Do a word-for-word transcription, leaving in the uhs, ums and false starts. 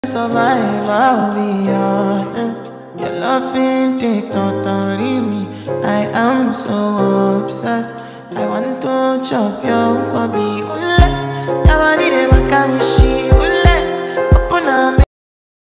Survive, I'll be honest. Your love ain't it, totally me. I am so obsessed. I want to chop your kwabi. Ule, your body dey make me shit.